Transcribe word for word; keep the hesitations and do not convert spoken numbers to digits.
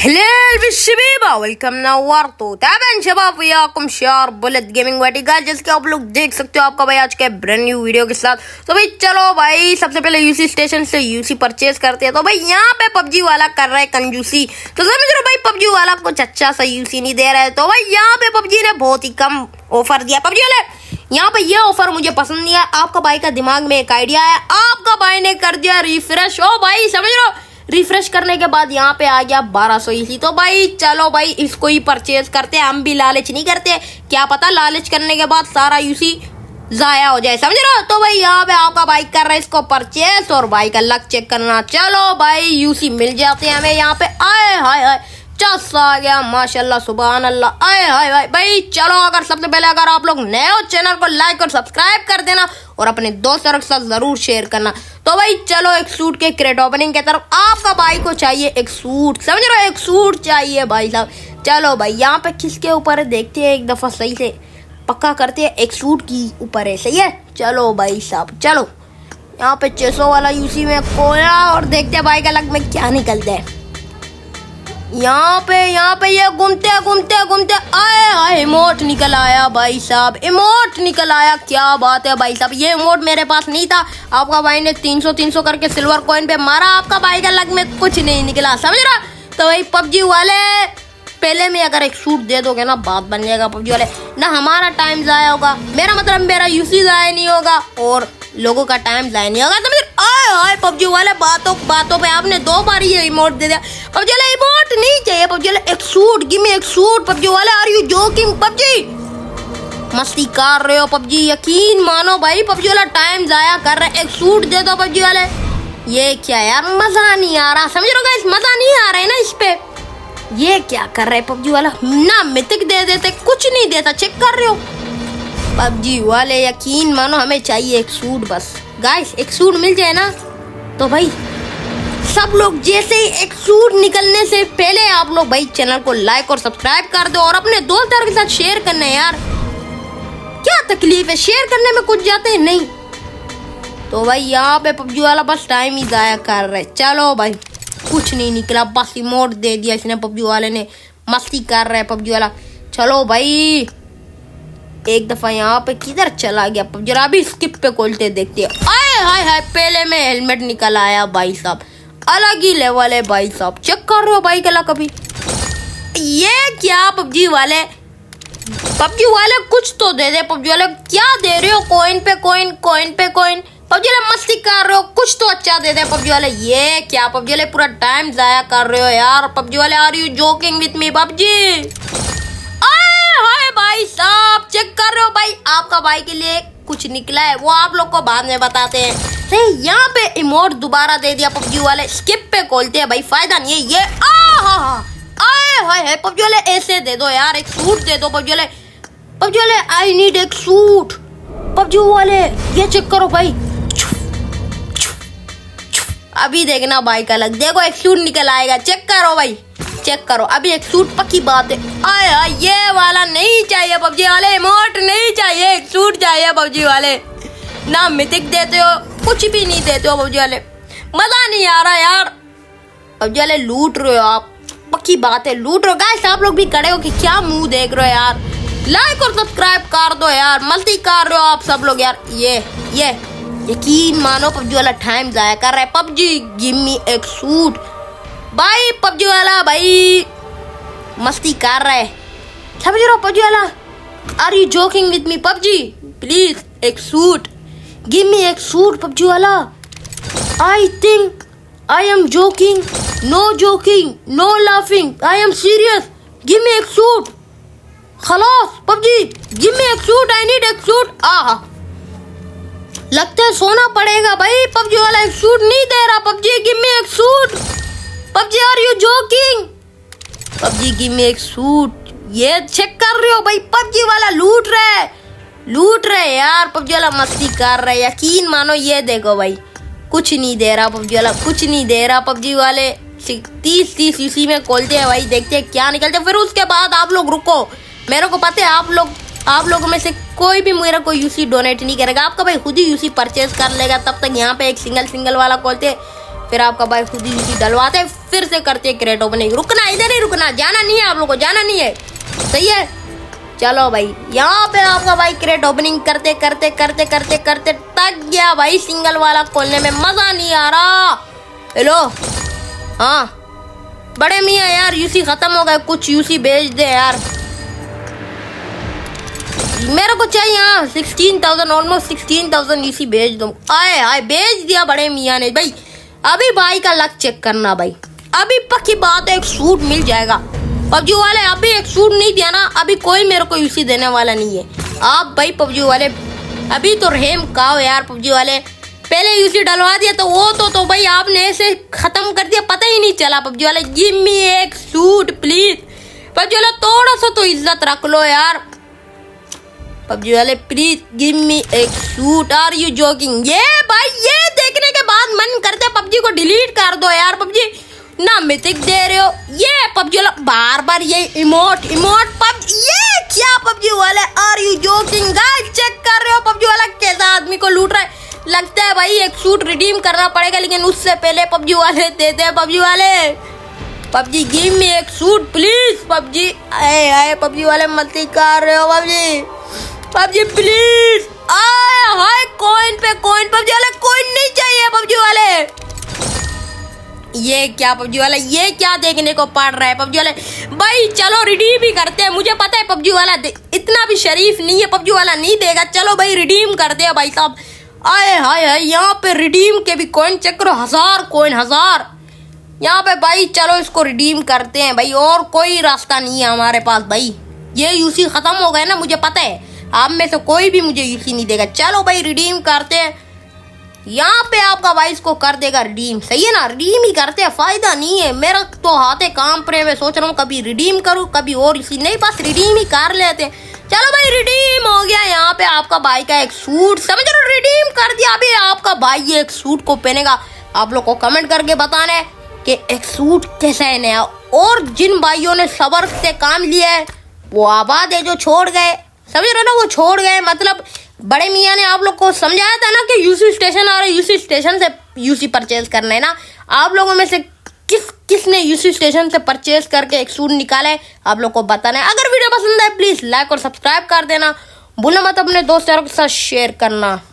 هلال بالشبيبة welcome नवर तो ताबन शबाब वयाकुम शार बुलेट गेमिंग वर्टिकल जैसे कि आप लोग देख सकते हो आपका भाई आज के ब्रांड न्यू वीडियो के साथ। तो भाई चलो भाई सबसे पहले यूसी स्टेशन से यूसी परचेज करते हैं। तो भाई यहाँ पे पबजी वाला कर रहा है कंजूसी, तो समझ रहे हो भाई पबजी वाला कुछ अच्छा सा यूसी नहीं दे रहा है। तो भाई यहाँ पे पबजी ने बहुत ही कम ऑफर दिया। पबजी वाले यहाँ पे ये ऑफर मुझे पसंद नहीं है। आपका भाई का दिमाग में एक आइडिया है, आपका भाई ने कर दिया रिफ्रेश। ओ भाई समझ रहे हो, रिफ्रेश करने के बाद यहाँ पे आ गया बारह सौ इसी। तो भाई चलो भाई इसको ही परचेज करते हैं। हम भी लालच नहीं करते, क्या पता लालच करने के बाद सारा यूसी जाया हो जाए, समझ रहे हो। तो भाई यहाँ पे आपका बाइक कर रहा है इसको परचेज और भाई का लक चेक करना। चलो भाई यूसी मिल जाते हैं हमें यहाँ पे। आए हाय हाय चस आ गया माशाल्लाह सुभान अल्लाह। आए हाय हाय भाई चलो, अगर सबसे पहले अगर आप लोग नए हो चैनल को लाइक और सब्सक्राइब कर देना और अपने दोस्तों के साथ जरूर शेयर करना। तो भाई चलो एक सूट के क्रेट ओपनिंग की तरफ। आपका भाई को चाहिए एक सूट, समझ रहे हो, एक सूट चाहिए भाई साहब। चलो भाई यहाँ पे किसके ऊपर है देखते हैं, एक दफा सही से पक्का करते हैं। एक सूट की ऊपर है, सही है। चलो भाई साहब चलो यहाँ पे छह सौ वाला यूसी में कोया और देखते हैं भाई का लक में क्या निकलता है। यहाँ पे यहाँ पे ये घूमते घूमते घूमते आए हाय इमोट निकल आया भाई साहब, इमोट निकल आया। क्या बात है भाई साहब, ये इमोट मेरे पास नहीं था। आपका भाई ने तीन सौ तीन सौ करके सिल्वर कॉइन पे मारा, आपका भाई का लक में कुछ नहीं निकला, समझ रहा। तो भाई पबजी वाले पहले में अगर एक सूट दे दोगे ना बात बन जाएगा। पबजी वाले ना हमारा टाइम जाया होगा, मेरा मतलब मेरा यूसी जाया नहीं होगा और लोगों का टाइम जाया नहीं होगा। समझ आए हाय पबजी वाले बातों बातों पे आपने दो बार ये इमोट दे दिया। पबजी वाले इमोट नहीं चाहिए, पबजी वाले एक सूट, गिव मी एक सूट। पबजी वाले आर यू जोकिंग? पबजी मस्ती कर रहे हो पबजी, यकीन मानो भाई पबजी वाला टाइम जाया कर रहा है। एक सूट दे दो पबजी वाले। ये क्या यार मजा नहीं आ रहा, समझ रहे हो, मजा नहीं आ रहा है ना इस पे। ये क्या कर रहे हैं पबजी वाला, ना मिथिक दे देते कुछ नहीं देता, चेक कर रहे हो पबजी वाले। यकीन मानो हमें चाहिए एक सूट बस गाइस, एक सूट मिल जाए ना तो भाई सब लोग जैसे ही एक सूट निकलने से पहले आप लोग भाई चैनल को लाइक और सब्सक्राइब कर दो और अपने दोस्तों के साथ शेयर करना है। यार क्या तकलीफ है, शेयर करने में कुछ जाते हैं नहीं। तो भाई यहाँ पे पबजी वाला बस टाइम ही जाया कर रहे। चलो भाई कुछ नहीं निकला, बस इमोट दे दिया इसने पबजी वाले ने, मस्ती कर रहा है पबजी वाला। चलो भाई एक दफा यहाँ पे किधर चला गया पबजी, अभी स्किप पे खोलते देखते हैं। आए हाय हाय पहले में हेलमेट निकल आया भाई साहब, अलग ही लेवल है भाई साहब। चेक कर रहे हो भाई गला कभी, ये क्या पबजी वाले, पबजी वाले कुछ तो दे दे। पबजी वाले क्या दे रहे हो, कॉइन पे कॉइन, कॉइन पे कॉइन। पबजी वाले मस्ती कर रहे हो, कुछ तो अच्छा दे दे पबजी वाले। ये क्या पबजी वाले पूरा टाइम जाया कर रहे हो यार पबजी वाले, are you joking with me PUBG. Hi भाई साहब चेक कर रहे हो भाई, आपका भाई के लिए कुछ निकला है वो आप लोग को बाद में बताते हैं। सही यहाँ पे इमोट दोबारा दे दिया पबजी वाले, स्किप पे खोलते हैं भाई, फायदा नहीं है ये। आए हाय हाय पबजी वाले ऐसे दे दो यार, एक सूट दे दो पबजी वाले। पबजी वाले आई नीड एक सूट। पबजी वाले ये चेक करो भाई, अभी देखना भाई का लग, देखो एक सूट निकल आएगा। चेक करो भाई, चेक करो अभी एक सूट, पक्की बात है। आया ये वाला नहीं चाहिए पबजी वाले, इमोट नहीं चाहिए, एक सूट चाहिए पबजी वाले। ना मिथिक देते हो, कुछ भी नहीं देते हो पबजी वाले, मजा नहीं आ रहा यार। पबजी वाले लूट रहे हो आप, पक्की बात है लूट रहे हो। गाइस आप लोग भी खड़े हो कि क्या मुंह देख रहे हो यार, लाइक और सब्सक्राइब कर दो यार, मस्ती कर रहे हो आप सब लोग यार। ये ये यकीन मानो पबजी वाला टाइम जाया कर रहा है। पबजी गिव मी एक सूट भाई, पबजी वाला भाई मस्ती कर रहा है, समझ रहे हो पबजी वाला। Are you joking with me PUBG, please एक सूट, गिव मी एक सूट पबजी वाला। I think I am joking, no joking, no laughing, I am serious, give me एक सूट खलास पबजी, गिव मी एक suit, I need एक suit. आहा लगता है सोना पड़ेगा भाई, पबजी वाला एक सूट नहीं दे रहा। पबजी गिव मी एक suit, PUBG are you joking, PUBG give me एक सूट। ये चेक कर रहे हो भाई पबजी वाला लूट रहे, लूट रहे यार, पबजी वाला मस्ती कर रहे। यकीन मानो ये देखो भाई कुछ नहीं दे रहा पबजी वाला, कुछ नहीं दे रहा पबजी वाले। तीस तीस यूसी में खोलते हैं भाई, देखते हैं क्या निकलते हैं। फिर उसके बाद आप लोग रुको, मेरे को पता है आप लोग आप लोगों में से कोई भी मेरा कोई यूसी डोनेट नहीं करेगा, आपका भाई खुद ही यूसी परचेज कर लेगा। तब तक यहाँ पे एक सिंगल सिंगल वाला खोलते, फिर आपका भाई खुद ही यूसी डलवाते, फिर से करते क्रेट ओपनिंग। रुकना, इधर ही रुकना, जाना नहीं है आप लोग को, जाना नहीं है, सही है। चलो भाई, यहाँ पे आपका भाई क्रेट ओपनिंग करते करते करते करते करते थक गया भाई। सिंगल वाला खोलने में मजा नहीं आ रहा। हेलो, हाँ बड़े मियाँ यार, यूसी खत्म हो गए, कुछ यूसी भेज दे यार, मेरे को चाहिए। हाँ sixteen thousand, almost sixteen thousand UC भेज दो। आए आए भेज दिया बड़े मियाँ ने भाई। अभी भाई का लक चेक करना भाई, अभी पक्की बात है एक सूट मिल जाएगा। पबजी वाले अभी एक सूट नहीं दिया ना, अभी कोई मेरे को यूसी देने वाला नहीं है। आप भाई पबजी वाले अभी तो रहम खाओ यार। पबजी वाले पहले यूसी डलवा दिया तो वो तो तो भाई आपने ऐसे खत्म कर दिया, पता ही नहीं चला। पबजी वाले गिव मी एक सूट प्लीज। पबजी वाले थोड़ा सा तो इज्जत रख लो यार। पबजी वाले प्लीज गिव मी एक सूट। Are you joking? ये भाई ये देखने के बाद मन करते पबजी को डिलीट कर दो यार। पबजी ना मिथिक दे रहे हो, ये पबजी वाला बार बार ये इमोट इमोट पबजी, ये क्या पबजी वाले? Are you joking? Guys check कर रहे हो पबजी वाला कैसा आदमी को लूट रहा है। लगता है भाई एक सूट रिडीम करना पड़ेगा, लेकिन उससे पहले पबजी वाले देते हैं। पबजी वाले पबजी गिव मी एक सूट प्लीज। पबजी आए आए पबजी वाले मस्ती कर रहे हो। पबजी पबजी प्लीज आए हाय, कॉइन पे कॉइन। पबजी वाले कॉइन नहीं चाहिए पबजी वाले। ये क्या पबजी वाला, ये क्या देखने को पड़ रहा है पबजी वाले? भाई चलो रिडीम ही करते हैं, मुझे पता है पबजी वाला इतना भी शरीफ नहीं है, पबजी वाला नहीं देगा। चलो भाई रिडीम करते हैं भाई साहब। आए हाय हाय, यहाँ पे रिडीम के भी कॉइन चेक करो, हजार कॉइन, हजार यहाँ पे भाई। चलो इसको रिडीम करते हैं भाई, और कोई रास्ता नहीं है हमारे पास भाई। ये यूसी खत्म हो गए ना, मुझे पता है आप में से कोई भी मुझे यूसी नहीं देगा। चलो भाई रिडीम करते हैं, यहाँ पे आपका भाई इसको कर देगा रिडीम, सही है ना? रिडीम ही करते हैं, फायदा नहीं है। मेरा तो हाथे काम पर, मैं सोच रहा हूँ कभी रिडीम करूँ कभी और इसी नहीं, बस रिडीम ही कर लेते हैं। चलो भाई रिडीम हो गया। यहाँ पे आपका भाई का एक सूट, समझ रहे हो, रिडीम कर दिया। अभी आपका भाई ये एक सूट को पहनेगा। आप लोग को कमेंट करके बताना है कि एक सूट कैसा है नया। और जिन भाइयों ने सबर से काम लिया है वो आबाद है, जो छोड़ गए, समझ रहे हो ना, वो छोड़ गए। मतलब बड़े मियाँ ने आप लोग को समझाया था ना कि यूसी स्टेशन आ रहा है, यूसी स्टेशन से यूसी परचेज करना है ना। आप लोगों में से किस किसने यूसी स्टेशन से परचेज करके एक सूट निकाला है, आप लोग को बताना है। अगर वीडियो पसंद आए प्लीज लाइक और सब्सक्राइब कर देना, भूलना मत अपने दोस्त यारों के साथ शेयर करना।